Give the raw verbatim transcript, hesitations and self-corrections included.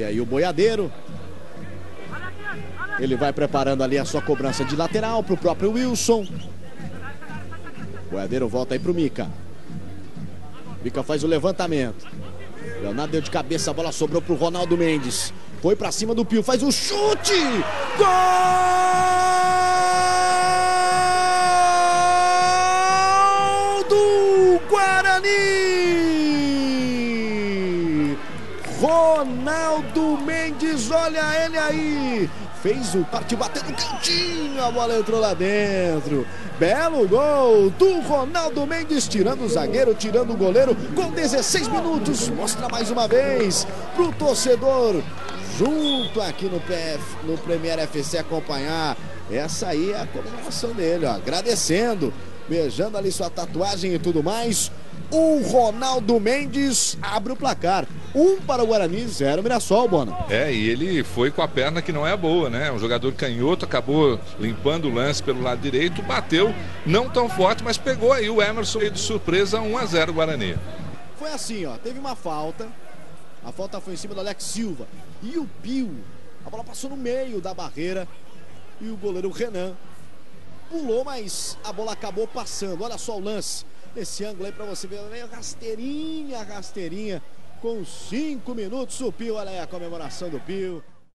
Olha aí o boiadeiro. Ele vai preparando ali a sua cobrança de lateral para o próprio Wilson. Boiadeiro volta aí para o Mica. Mica faz o levantamento. Leonardo deu de cabeça, a bola sobrou para o Ronaldo Mendes. Foi para cima do Pio, faz o chute! Gol do Guarani! Ronaldo Mendes, olha ele aí! Fez o parte, bateu no cantinho, a bola entrou lá dentro. Belo gol do Ronaldo Mendes, tirando o zagueiro, tirando o goleiro, com dezesseis minutos. Mostra mais uma vez pro torcedor, junto aqui no, P F, no Premier F C, acompanhar. Essa aí é a comemoração dele, ó, agradecendo, beijando ali sua tatuagem e tudo mais. O Ronaldo Mendes abre o placar. Um para o Guarani, zero Mirassol, Bona. É, e ele foi com a perna que não é boa, né? Um jogador canhoto, acabou limpando o lance pelo lado direito, bateu, não tão forte, mas pegou aí o Emerson de surpresa, um a zero Guarani. Foi assim, ó, teve uma falta, a falta foi em cima do Alex Silva. E o Pio, a bola passou no meio da barreira e o goleiro Renan pulou, mas a bola acabou passando. Olha só o lance. Esse ângulo aí pra você ver, meio rasteirinha, rasteirinha, com cinco minutos o Pio, olha aí a comemoração do Pio.